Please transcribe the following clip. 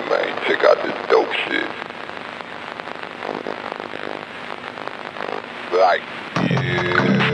man. Check out this dope shit. Like, yeah.